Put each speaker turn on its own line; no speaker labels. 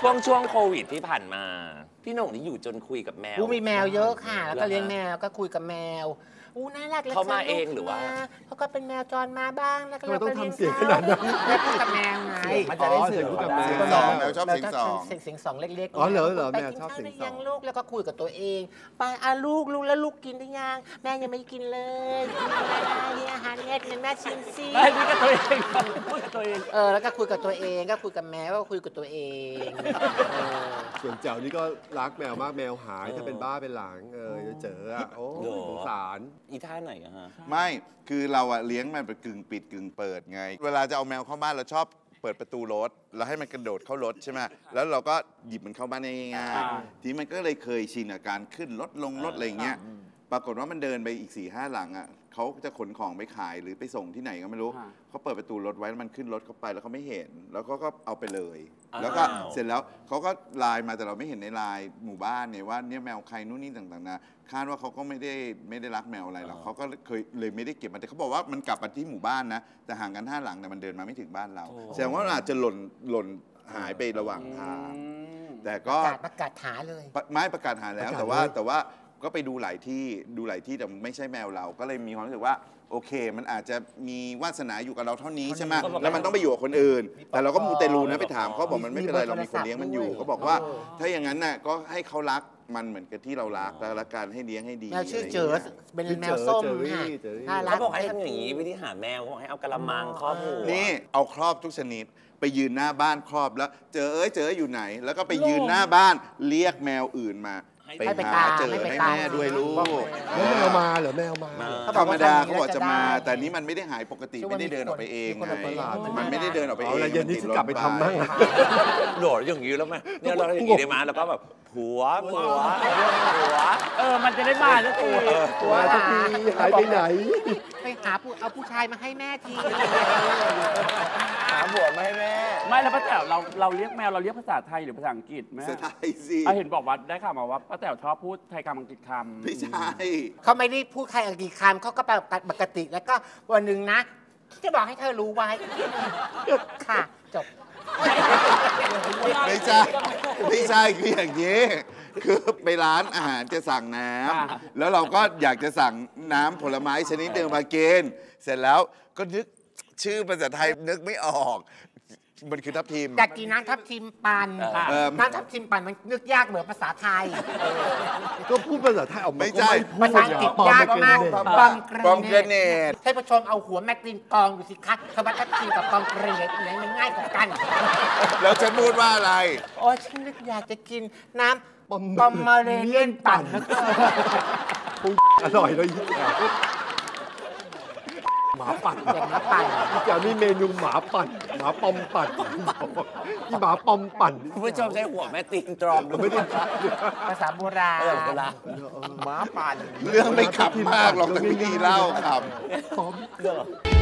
ช่วงโควิดที่ผ่านมาพี่หนุ่มนี่อยู่จนคุยกับแมว
มีแมวเยอะค่ะแล้วก็เลี้ยงแมวก็คุยกับแมวน่ารักเลย
เขามาเองหรือว่า
เขาก็เป็นแมวจรมาบ้างแล้วก็เรา
ต้องทำเสียงขนาดนั้น
แล้วพูดกับแมวไง
มันจะได้สื่อกับแมว
แมวชอบเสียงสอง
เสียงสองเล็กๆ
อ๋อเหรอแมวชอบเสียงสอง
ลูกแล้วก็คุยกับตัวเองไปลูกแล้วลูกกินหรือยังแม่ยังไม่กินเลยนี่อาหารเม็ดแม่ชิมซิ
ไม่คุยกับตัวเองคุยกับตัวเอง
แล้วก็คุยกับตัวเองก็คุยกับแมวก็คุยกับตัวเอง
ส่วนแจ๋วนี่ก็รักแมวมากแมวหายถ้าเป็นบ้าเป็นหลังเจอโอ้สงสาร
อีท่าไหนอะฮะ
ไม่คือเราอะเลี้ยงมันเป็นกึ่งปิดกึ่งเปิดไงเวลาจะเอาแมวเข้าบ้านเราชอบเปิดประตูรถแล้วให้มันกระโดดเข้ารถใช่ไหมแล้วเราก็หยิบมันเข้าบ้านง่ายๆทีมันก็เลยเคยชินกับการขึ้นรถลงรถอะไรเงี้ยปรากฏว่ามันเดินไปอีก4-5 หลังอ่ะเขาจะขนของไปขายหรือไปส่งที่ไหนก็ไม่รู้เขาเปิดประตูรถไว้แล้วมันขึ้นรถเข้าไปแล้วเขาไม่เห็นแล้วก็เอาไปเลยแล้วก็เสร็จแล้วเขาก็ไลน์มาแต่เราไม่เห็นในไลน์หมู่บ้านเนี่ยว่าเนี่ยแมวใครนู่นนี่ต่างๆนะคาดว่าเขาก็ไม่ได้รักแมวอะไรหรอกเขาก็เลยไม่ได้เก็บมันแต่เขาบอกว่ามันกลับมาที่หมู่บ้านนะแต่ห่างกัน5 หลังแต่มันเดินมาไม่ถึงบ้านเราแสดงว่าอาจจะหล่นหายไประหว่างทางแต่ก็
ประกาศหาเลย
ไม่ประกาศหาแล้วแต่ว่าก็ไปดูหลายที่แต่ไม่ใช่แมวเราก็เลยมีความรู้สึกว่าโอเคมันอาจจะมีวาสนาอยู่กับเราเท่านี้ใช่ไหมแล้วมันต้องไปอยู่กับคนอื่นแต่เราก็มูเตลูนะไปถามเขาบอกมันไม่เป็นไรเรามีคนเลี้ยงมันอยู่เขาบอกว่าถ้าอย่างนั้นน่ะก็ให้เขารักมันเหมือนกับที่เรารักแล้วละกันให้เลี้ยงให้ดี
แมวชื่อเจอเป็นแมวส้ม
ค่ะเขาบอกให้ทำอย่างนี้วิธีหาแมวเขาบอกให้เอากระมังครอบหัว
นี่เอาครอบทุกชนิดไปยืนหน้าบ้านครอบแล้วเจออยู่ไหนแล้วก็ไปยืนหน้าบ้านเรียกแมวอื่นมาไปหาเจอให้แม่ด้วยลูก
แมวมาเหรอแมวมา
ธรรมดาเขาบอกจะมาแต่นี้มันไม่ได้หายปกติไม่ได้เดินออกไปเองไงมันไม่ได้เดินออกไปเอง
เย็นนี้จะกลับไปทำบ้าง
โหลดอย่างนี้แล้วไหมเนี่ยเราอย่างนี้ได้มาแล้วก็แบบผัวมันจะได้มาแล้ว
ตัวสักทีหายไปไหน
ไปหาเอาผู้ชายมาให้แม่ที
หาผัวมาให้แม่
ไม่แล้วป้าแต๋วเราเรียกแมวเราเรียกภาษาไทยหรือภาษาอังกฤษแม่
ภาษาไทยสิ
เห็นบอกว่าได้ข่าวมาว่าป้าแต๋วชอบพูดไทยคำอังกฤษคำ
ไม่ใช่
เขาไม่ได้พูดไทยอังกฤษคำเขาก็ปกติแล้วก็วันหนึ่งนะจะบอกให้เธอรู้ไว้ค่ะจบ
ไม่ใช่คืออย่างนี้คือไปร้านอาหารจะสั่งน้ำแล้วเราก็อยากจะสั่งน้ำผลไม้ชนิดหนึ่งมากินเสร็จแล้วก็นึกชื่อภาษาไทยนึกไม่ออกมันคือทับทิม
อยากกินน้ำทับทิมปั่นน้ำทับทิมปั่นมันนึกยากเหมือนภาษาไทย
ก็พูดภาษาไทยออก
ไม่ใช่
ภาษาอังกฤษยากมาก
ปอมเกรเนต
ให้ผู้ชมเอาหัวแมกลินกองดูสิคะคำว่าทับทิมกับปอมเกรเนตไหนมันง่ายกว่ากัน
แล้วฉันพูดว่าอะไร
โอ้ฉันนึกอยากจะกินน้ำปอมมาเรเลียนปั่นแล้วก็
อร่อยเลยหมาปั่นพี่แกมีเมนูหมาปั่นหมาปอมปั่นที่หมาปอมปั่น
ผู้ชมใช้หัวแม่ตีนตรอม
ไม่ได้
ภาษาโบราณ
หมาปั่น
เรื่องไม่ขับมากหรอกแต่วิธีเล่าครับ